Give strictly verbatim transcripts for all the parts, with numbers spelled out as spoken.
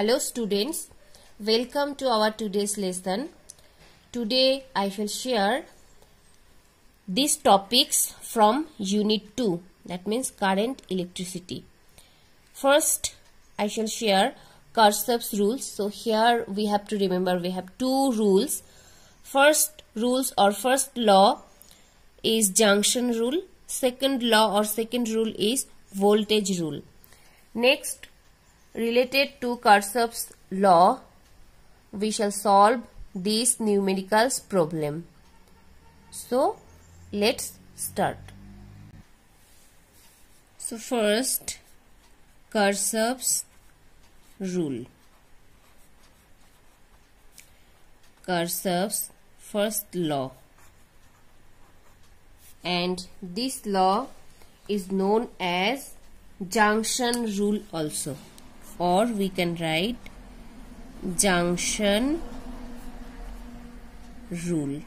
Hello students, welcome to our today's lesson. Today I shall share these topics from unit two, that means current electricity. First I shall share Kirchhoff's rules. So here we have to remember we have two rules. First rules or first law is junction rule. Second law or second rule is voltage rule. Next, related to Kirchhoff's law, we shall solve this numericals problem. So let's start. So first, Kirchhoff's rule. Kirchhoff's first law, and this law is known as junction rule also, or we can write junction rule.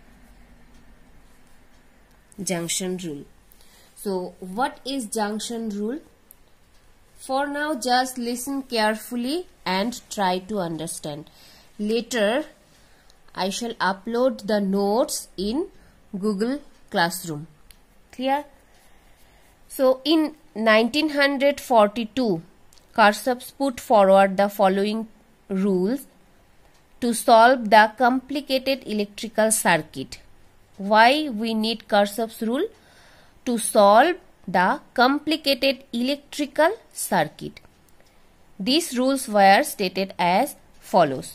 Junction rule. So what is junction rule? For now just listen carefully and try to understand. Later I shall upload the notes in Google Classroom. Clear? So in nineteen forty-two, Kirchhoff put forward the following rules to solve the complicated electrical circuit. Why we need Kirchhoff's rule? To solve the complicated electrical circuit. These rules were stated as follows.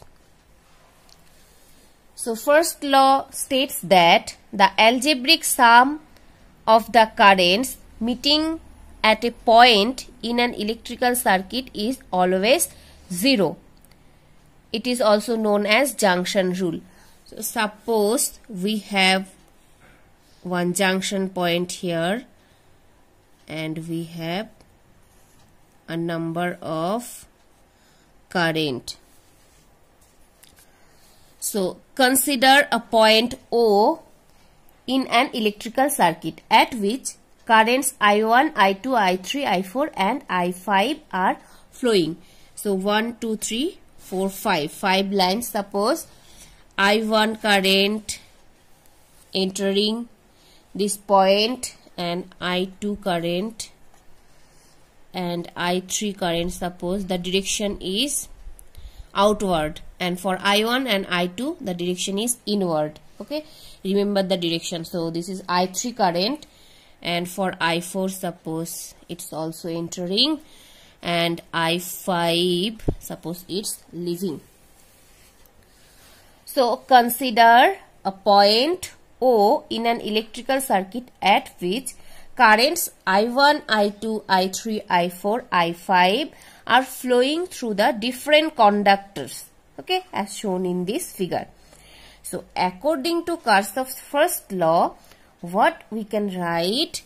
So first law states that the algebraic sum of the currents meeting at a point in an electrical circuit is always zero. It is also known as junction rule. So suppose we have one junction point here and we have a number of current. So consider a point O in an electrical circuit at which currents I one, I two, I three, I four and I five are flowing. So one, two, three, four, five. five lines. Suppose I one current entering this point and I two current and I three current. Suppose the direction is outward, and for I one and I two the direction is inward. Okay, remember the direction. So this is I three current, and for I four suppose it's also entering, and I five suppose it's leaving. So consider a point O in an electrical circuit at which currents I one, I two, I three, I four, I five are flowing through the different conductors, okay, as shown in this figure. So according to Kirchhoff's first law, what we can write,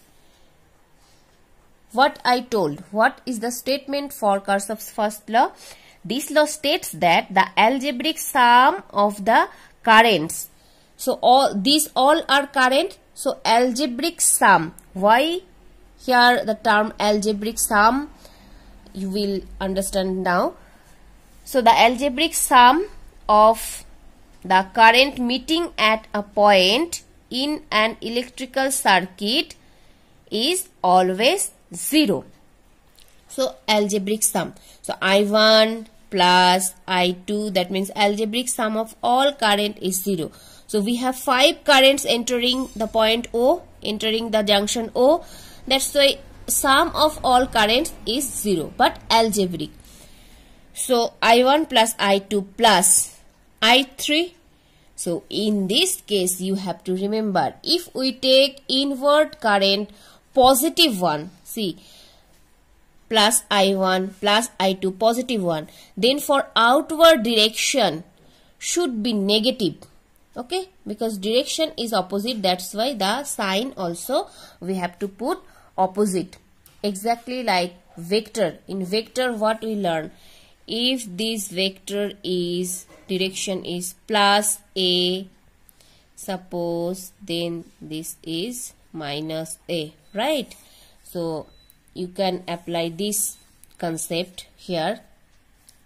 what I told, what is the statement for Kirchhoff's first law? This law states that the algebraic sum of the currents, so all these all are current, so algebraic sum. Why here the term algebraic sum? You will understand now. So the algebraic sum of the current meeting at a point in an electrical circuit is always zero. So algebraic sum. So I one plus I two, that means algebraic sum of all current is zero. So we have five currents entering the point O, entering the junction O. That's why sum of all currents is zero, but algebraic. So I one plus I two plus I three. So in this case you have to remember, if we take inward current positive one, see, plus I one plus I two positive one, then for outward direction should be negative, okay, because direction is opposite, that's why the sign also we have to put opposite. Exactly like vector. In vector what we learn, if this vector is direction is plus A, suppose then this is minus A, right? So you can apply this concept here.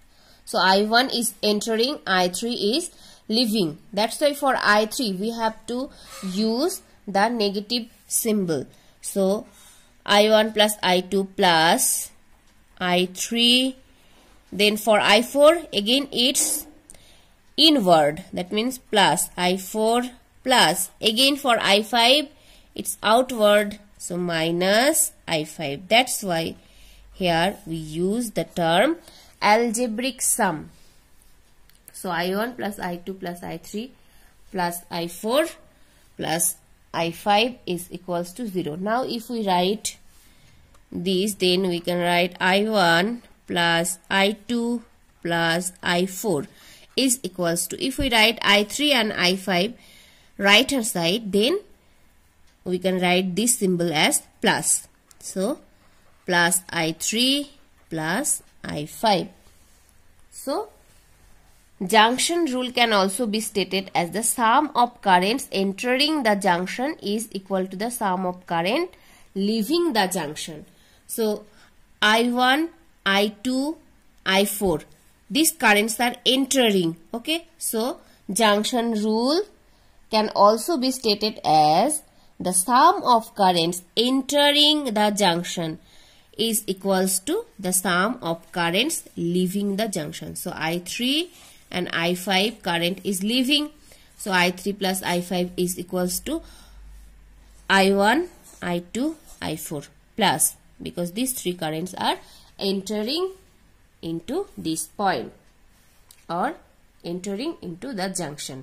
So I one is entering, I three is leaving. That's why for I three we have to use the negative symbol. So I one plus I two plus I three. Then for I four again it's inward, that means plus I four plus. Again for I five it's outward, so minus I five. That's why here we use the term algebraic sum. So I one plus I two plus I three plus I four plus I five is equals to zero. Now if we write this, then we can write I one plus I two plus I four is equals to, if we write I three and I five right hand side, then we can write this symbol as plus. So plus I three plus I five. So junction rule can also be stated as the sum of currents entering the junction is equal to the sum of current leaving the junction. So I one, I two, I four, these currents are entering. Okay, so junction rule can also be stated as the sum of currents entering the junction is equals to the sum of currents leaving the junction. So I three and I five current is leaving, so I three plus I five is equals to I one, I two, I four plus, because these three currents are entering into this point or entering into the junction.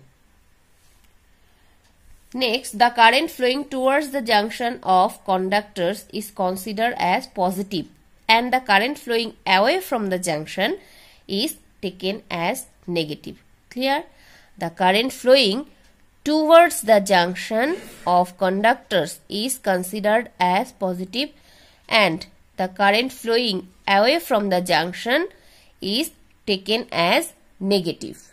Next, the current flowing towards the junction of conductors is considered as positive and the current flowing away from the junction is taken as negative. Clear? The current flowing towards the junction of conductors is considered as positive and the current flowing away from the junction is taken as negative.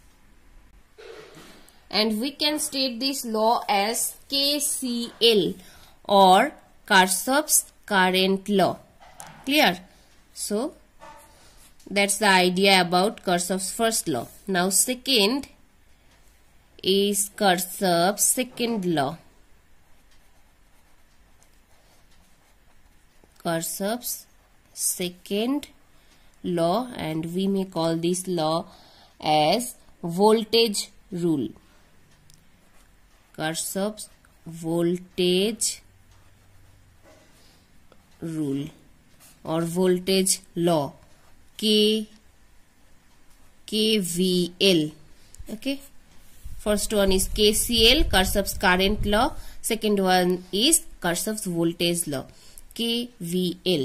And we can state this law as K C L or Kirchhoff's current law. Clear? So that's the idea about Kirchhoff's first law. Now second is Kirchhoff's second law. Kirchhoff's second law, and we may call this law as voltage rule. Kirchhoff's voltage rule or voltage law, K K V L. Okay, first one is K C L, Kirchhoff's current law. Second one is Kirchhoff's voltage law, K V L.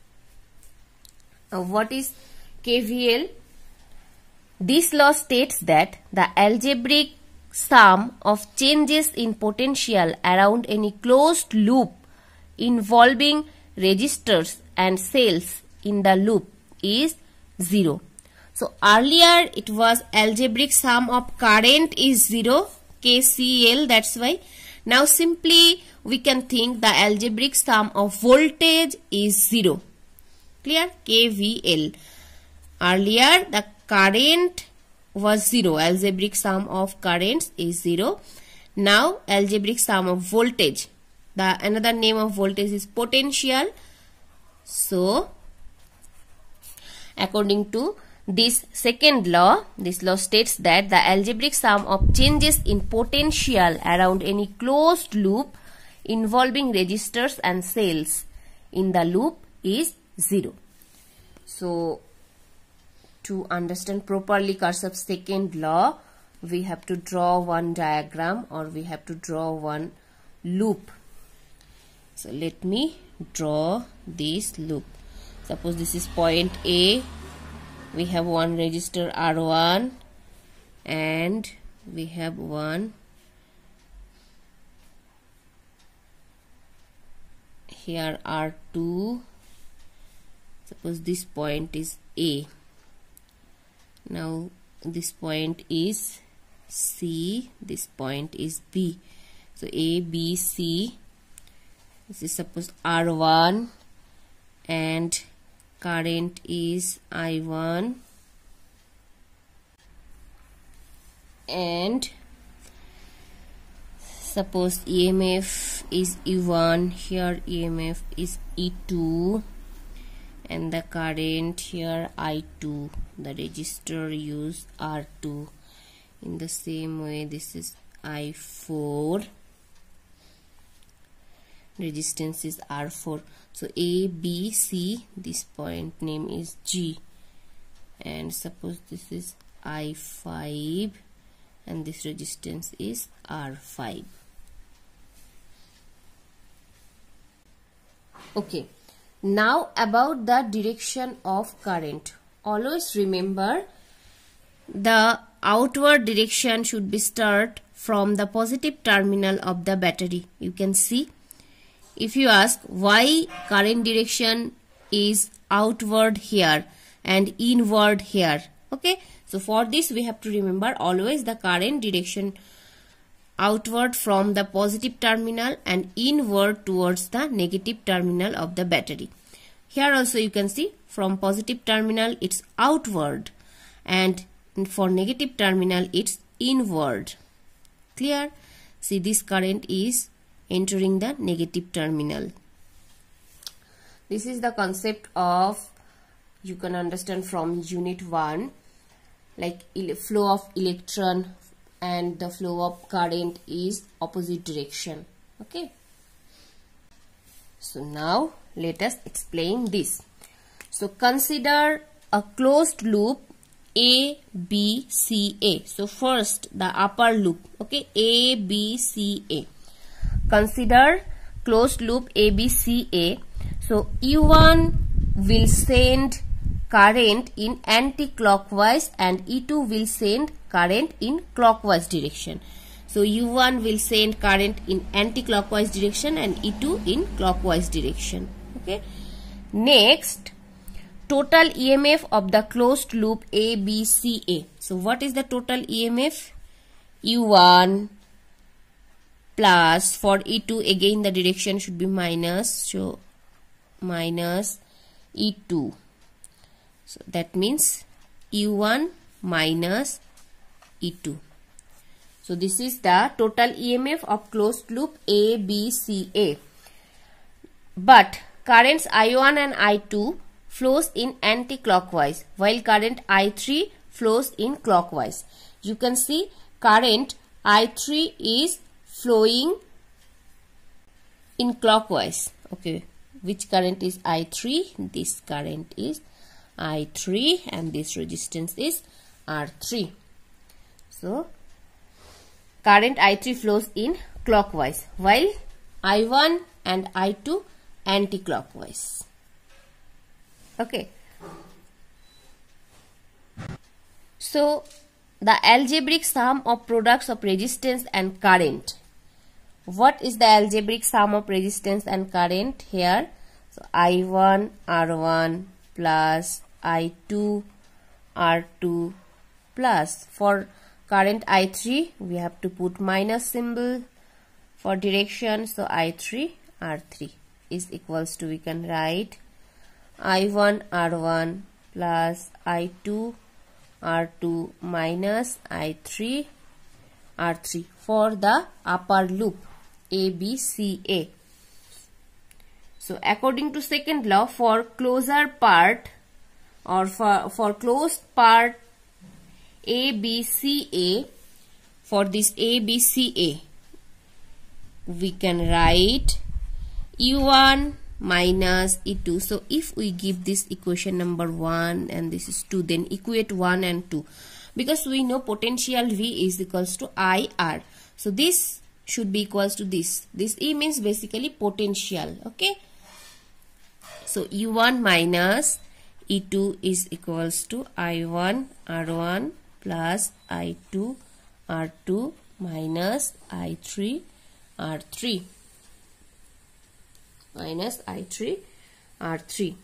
Now what is K V L? This law states that the algebraic sum of changes in potential around any closed loop involving resistors and cells in the loop is zero. So earlier it was algebraic sum of current is zero, K C L, that's why. Now simply we can think the algebraic sum of voltage is zero. Clear? K V L. Earlier the current was zero, algebraic sum of currents is zero. Now algebraic sum of voltage, the another name of voltage is potential. So according to this second law, this law states that the algebraic sum of changes in potential around any closed loop involving resistors and cells in the loop is zero. So to understand properly Kirchhoff's second law, we have to draw one diagram or we have to draw one loop. So let me draw this loop. Suppose this is point A. We have one resistor R one and we have one here R two. Suppose this point is A. Now this point is C, this point is B. So A, B, C. This is suppose R one and current is I one and suppose E M F is E one, here E M F is E two, and the current here I two, the resistor use R two. In the same way, this is I four, resistance is R four. So A, B, C, this point name is G, and suppose this is I five and this resistance is R five. Okay, now about the direction of current. Always remember the outward direction should be start from the positive terminal of the battery. You can see, if you ask why current direction is outward here and inward here, okay, so for this we have to remember always the current direction outward from the positive terminal and inward towards the negative terminal of the battery. Here also you can see from positive terminal it's outward and for negative terminal it's inward. Clear? See, this current is entering the negative terminal. This is the concept of, you can understand from unit one, like flow of electron and the flow of current is opposite direction. Okay, so now let us explain this. So consider a closed loop A, B, C, A. So first the upper loop, okay, A, B, C, A. Consider closed loop A, B, C, A. So E one will send current in anti-clockwise and E two will send current in clockwise direction. So U one will send current in anti-clockwise direction and E two in clockwise direction. Okay. Next, total E M F of the closed loop A, B, C, A. So what is the total E M F? U one plus, for E two again the direction should be minus, so minus E two. So that means U one minus E two. So this is the total E M F of closed loop A, B, C, A. But currents I one and I two flows in anti-clockwise while current I three flows in clockwise. You can see current I three is flowing in clockwise. Okay, which current is I three? This current is I three and this resistance is R three. So current I three flows in clockwise while I one and I two anti-clockwise. Okay. So the algebraic sum of products of resistance and current. What is the algebraic sum of resistance and current here? So I one R one plus I two R two plus, for current I three we have to put minus symbol for direction, so I three R three is equals to, we can write I one R one plus I two R two minus I three R three for the upper loop A, B, C, A. So according to second law, for closer part or for, for closed part A, B, C, A, for this A, B, C, A, we can write U one minus E two. So if we give this equation number one and this is two, then equate one and two, because we know potential V is equals to I R. So this should be equals to this. This E means basically potential. Okay. So U one minus E two is equals to I one R one plus I two R two minus I three R three minus I three R three.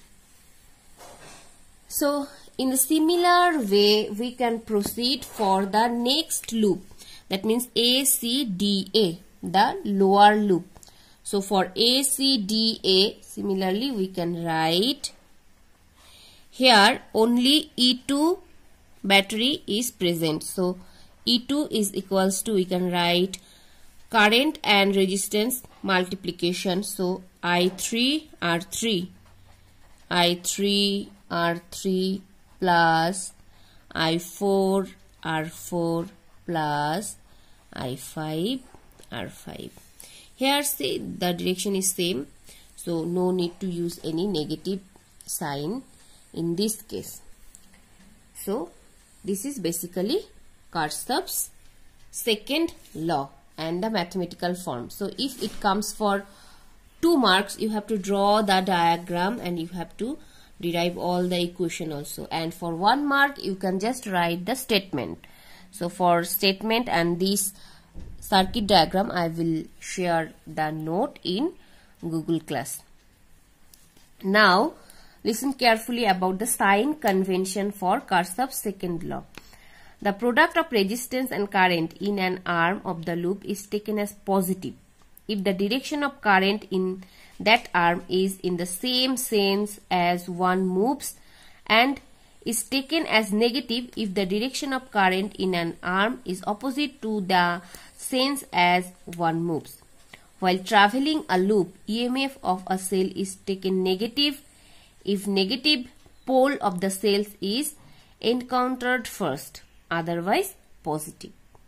So in a similar way we can proceed for the next loop, that means A, C, D, A, the lower loop. So for A, C, D, A, similarly we can write here only E two battery is present. So E two is equals to, we can write current and resistance multiplication. So I three R three, I three R three plus I four R four plus I five R five. Here see the direction is same, so no need to use any negative sign in this case. So this is basically Kirchhoff's second law and the mathematical form. So if it comes for two marks, you have to draw the diagram and you have to derive all the equation also, and for one mark you can just write the statement. So for statement and this circuit diagram, I will share the note in Google Class. Now listen carefully about the sign convention for Kirchhoff's second law. The product of resistance and current in an arm of the loop is taken as positive if the direction of current in that arm is in the same sense as one moves, and is taken as negative if the direction of current in an arm is opposite to the sense as one moves. While traveling a loop, E M F of a cell is taken negative if negative pole of the cells is encountered first, otherwise positive.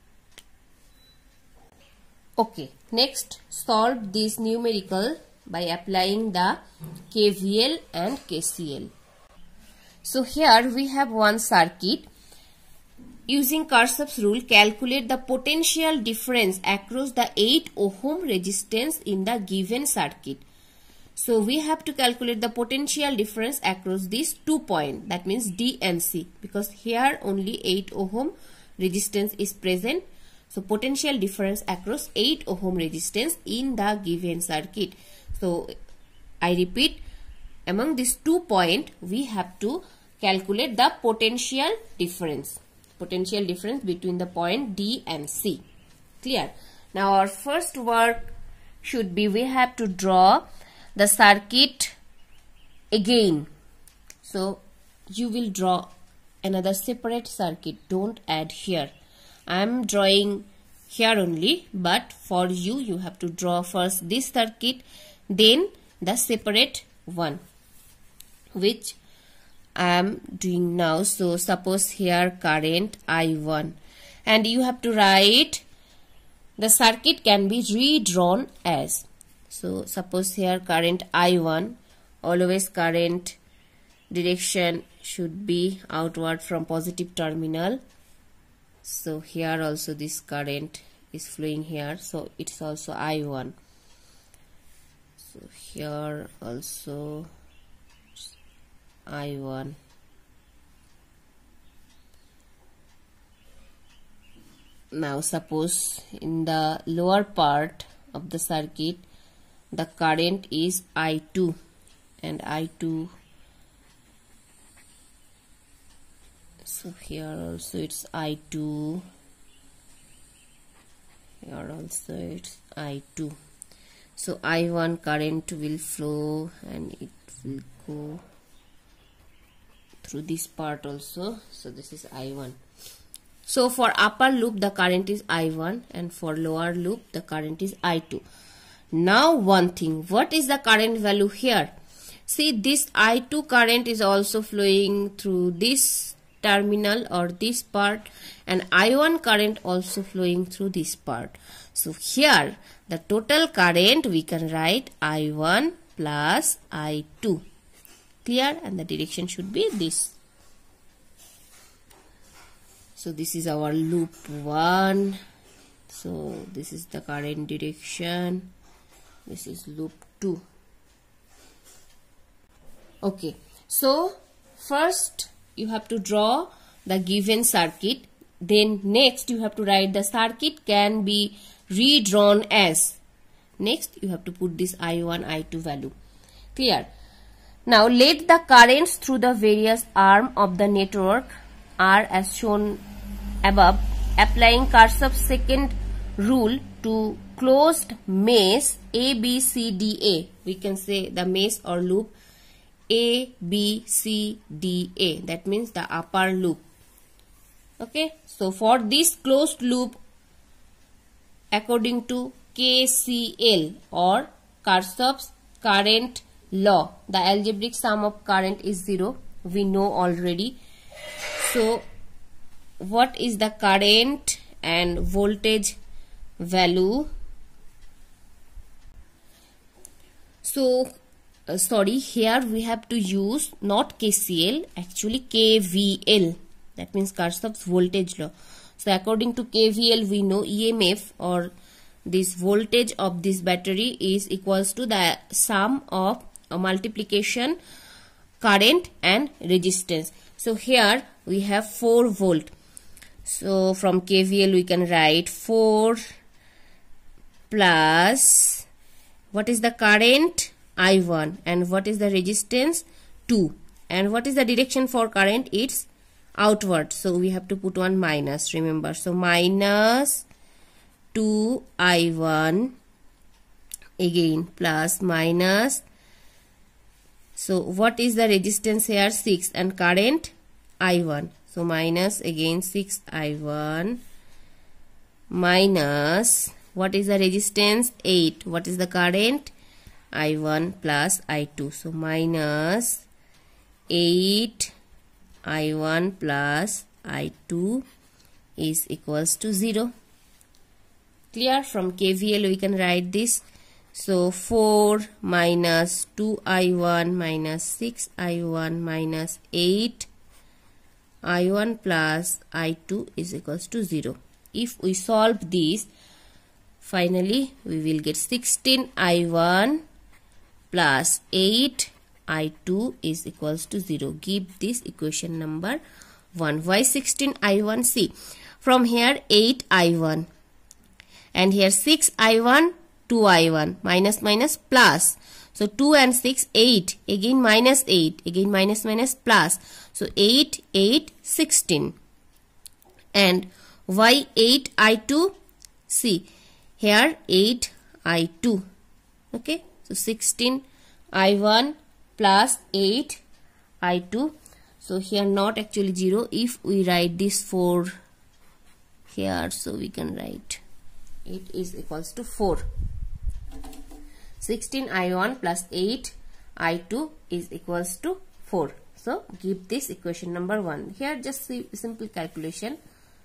Okay, next solve this numerical by applying the K V L and K C L. So here we have one circuit. Using Kirchhoff's rule, calculate the potential difference across the eight ohm resistance in the given circuit. So we have to calculate the potential difference across these two points, that means D and C, because here only eight ohm resistance is present. So potential difference across eight ohm resistance in the given circuit. So I repeat, among these two points we have to calculate the potential difference. Potential difference between the point D and C. Clear? Now our first work should be, we have to draw the circuit again. So you will draw another separate circuit. Don't add here. I am drawing here only, but for you, you have to draw first this circuit, then the separate one, which I am doing now. So suppose here current I one, and you have to write the circuit can be redrawn as. So suppose here current I one, always current direction should be outward from positive terminal. So here also this current is flowing here, so it's also I one. So here also I one. Now suppose in the lower part of the circuit the current is I two, and I two, so here also it's I two, here also it's I two. So I one current will flow and it will go through this part also. So this is I one. So for upper loop the current is I one, and for lower loop the current is I two. Now one thing, what is the current value here? See, this I two current is also flowing through this terminal or this part, and I one current also flowing through this part. So here the total current we can write I one plus I two. Clear? And the direction should be this. So this is our loop one. So this is the current direction. This is loop two. Okay. So first you have to draw the given circuit. Then next you have to write the circuit can be redrawn as. Next you have to put this I one, I two value. Clear? Now let the currents through the various arm of the network are as shown above. Applying Kirchhoff's second rule to closed mesh A, B, C, D, A. We can say the mesh or loop A, B, C, D, A. That means the upper loop. Okay, so for this closed loop, according to K C L or Kirchhoff's current law, the algebraic sum of current is zero. We know already. So what is the current and voltage value? So uh, sorry, here we have to use not K C L, actually K V L. That means Kirchhoff's voltage law. So according to K V L, we know E M F or this voltage of this battery is equals to the sum of a multiplication current and resistance. So here we have four volt. So from K V L we can write four plus, what is the current? I one. And what is the resistance? two. And what is the direction for current? It's outward. So we have to put one minus, remember. So minus two I one, again plus minus. So what is the resistance here? six, and current I one. So minus again six I one minus, what is the resistance? eight. What is the current? I one plus I two. So minus eight I one plus I two is equals to zero. Clear? From K V L we can write this. So four minus two I one minus six I one minus eight I one plus I two is equals to zero. If we solve this, finally we will get sixteen I one plus eight I two is equals to zero. Give this equation number one. Why sixteen I one? See, from here eight I one and here six I one, two I one, minus minus plus. So two and six, eight, again minus eight, again minus minus plus. So eight, eight, sixteen. And why eight I two? See, here eight I two. Okay, so sixteen I one plus eight I two. So here not actually zero. If we write this four here, so we can write it is equals to four. sixteen I one plus eight I two is equals to four. So give this equation number one. Here just see simple calculation.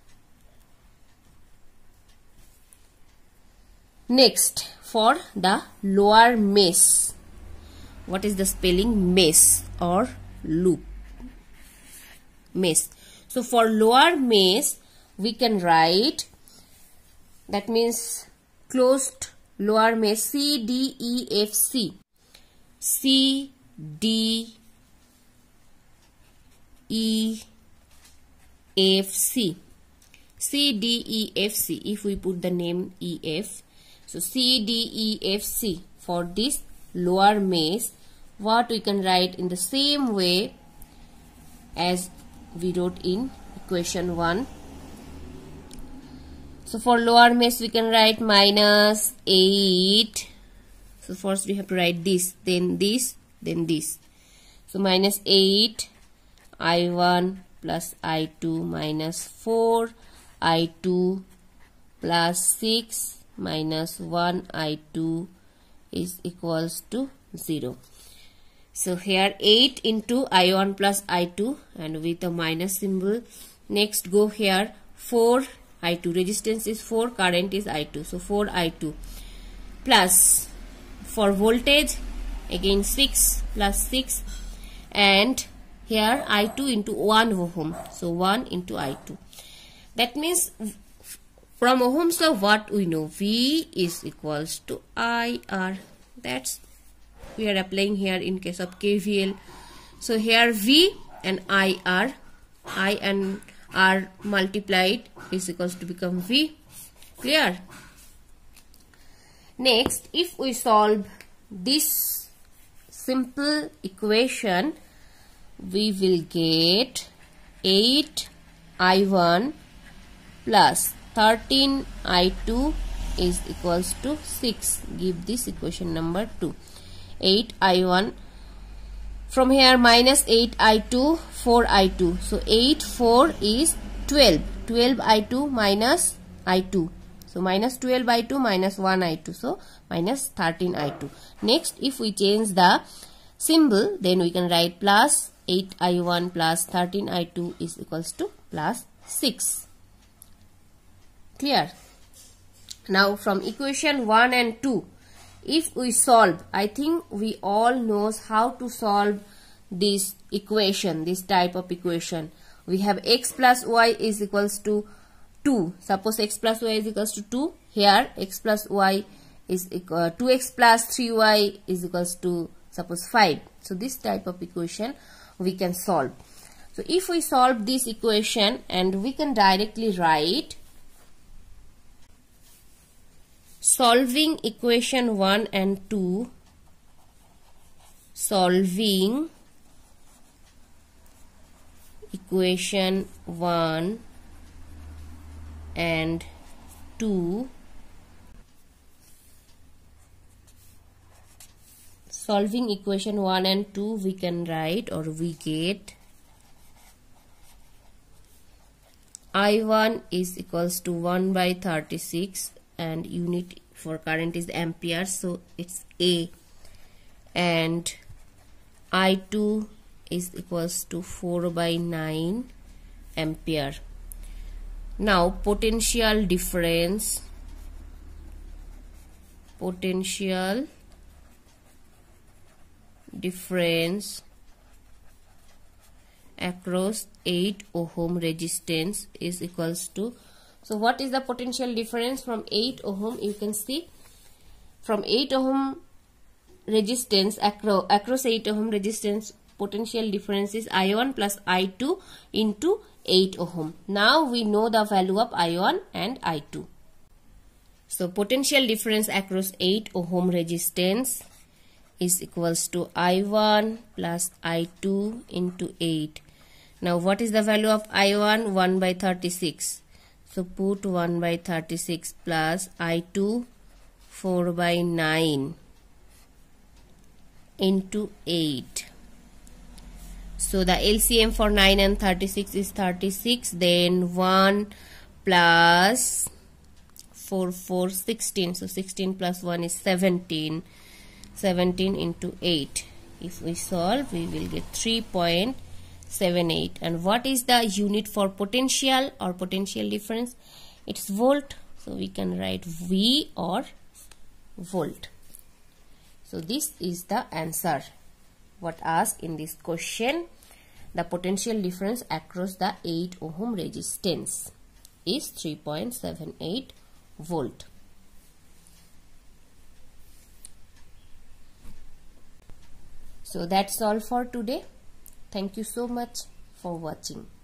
Next, for the lower mesh. What is the spelling? Mesh or loop. Mesh. So for lower mesh we can write, that means closed lower mesh, C D E F C. C D E F C. C D E F C. If we put the name E F. So C D E F C for this lower mesh, what we can write in the same way as we wrote in equation one. So for lower mesh we can write minus eight. So first we have to write this, then this, then this. So minus eight I one plus I two minus four I two plus six minus one I two is equals to zero. So here eight into I one plus I two and with a minus symbol. Next go here four I two, resistance is four, current is I two. So four I two plus, for voltage again six plus six, and here I two into one ohm. So one into I two. That means from Ohm's law what we know, V is equals to I R. That's we are applying here in case of K V L. So here V and I R, I and R multiplied is equals to become V. Clear? Next, if we solve this simple equation, we will get eight I one plus thirteen I two is equals to six. Give this equation number two. eight I one, from here minus eight I two, four I two. So eight, four is twelve. twelve I two minus I two. So minus twelve I two minus one I two. So minus thirteen I two. Next, if we change the symbol, then we can write plus eight I one plus thirteen I two is equals to plus six. Clear? Now from equation one and two, if we solve, I think we all knows how to solve this equation, this type of equation. We have x plus y is equals to two. Suppose x plus y is equals to two. Here x plus y is equal two x plus three y is equals to suppose five. So this type of equation we can solve. So if we solve this equation, and we can directly write solving equation one and two, solving equation one and two, solving equation one and two, we can write, or we get I one is equals to one by thirty-six, and unit for current is ampere, so it's A, and I two is equals to four by nine ampere. Now potential difference, potential difference across eight ohm resistance is equals to, so what is the potential difference from eight ohm? You can see from eight ohm resistance across, across eight ohm resistance, potential difference is I one plus I two into eight ohm. Now we know the value of I one and I two. So potential difference across eight ohm resistance is equals to I one plus I two into eight. Now what is the value of I one? one by thirty-six. So put one by thirty-six plus I two four by nine into eight. So the L C M for nine and thirty-six is thirty-six. Then one plus four, four, sixteen. So sixteen plus one is seventeen. seventeen into eight. If we solve, we will get three point seven eight. And what is the unit for potential or potential difference? It's volt. So we can write V or volt. So this is the answer what asked in this question. The potential difference across the eight ohm resistance is three point seven eight volt. So that's all for today. Thank you so much for watching.